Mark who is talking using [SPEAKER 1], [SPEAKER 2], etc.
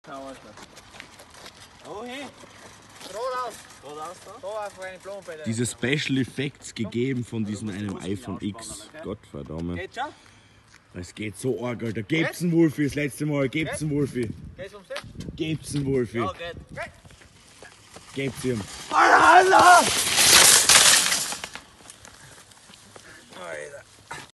[SPEAKER 1] Diese Special Effects gegeben von diesem einem iPhone X. Gottverdammt. Es geht so arg, Alter. Gebt's einen Wolfi das letzte Mal. Gebt's einen Wolfi. Gebt's einen Wolfi. Gebt's ihm. Alter!